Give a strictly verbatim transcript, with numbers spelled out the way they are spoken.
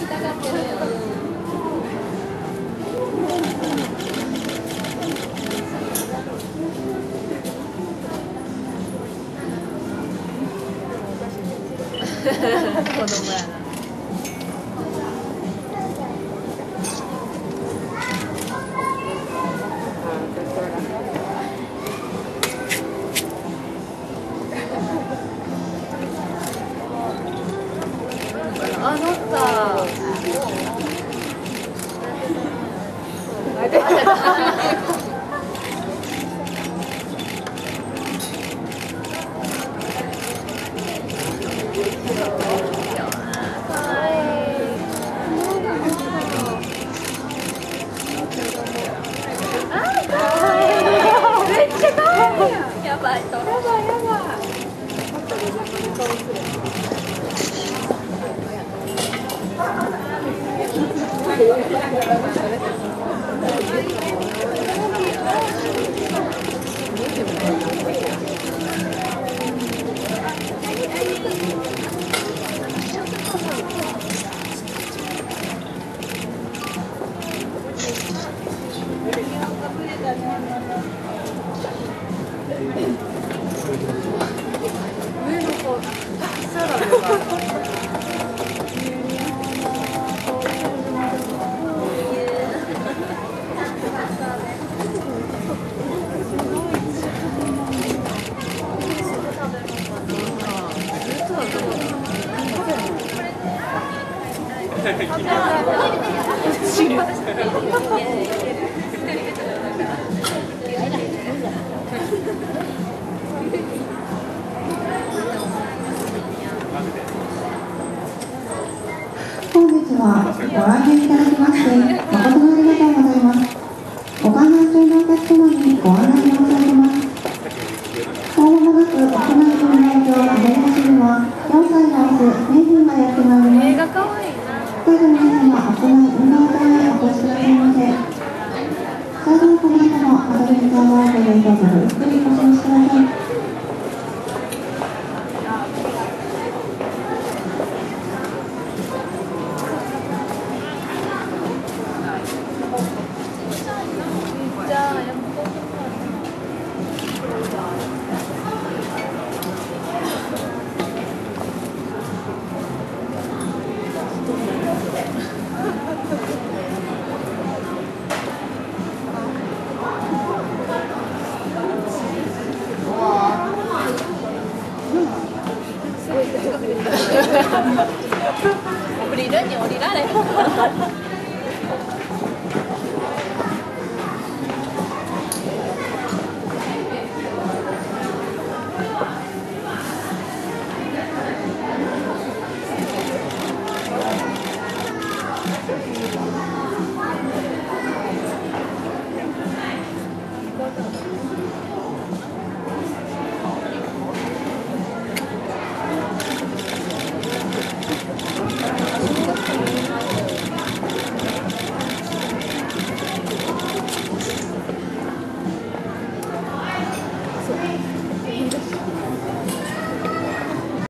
子供やな。あ、乗った。やばい、やばい、やばい。上の子、サラダが。 本日はご来店いただきまして誠にありがとうございます。ご観覧中のお客様にご案内申し上げます。もう間もなく屋内分娩場アメリカ支部はよんさいのオスメイフィンがやってまいります。 映画かわいいな。 どうぞ皆様屋内運動場へお越しくださいませ。最後のこの後もアドベンチャーワールドでどうぞゆっくりお過ごしください。 降りるに降りられへん。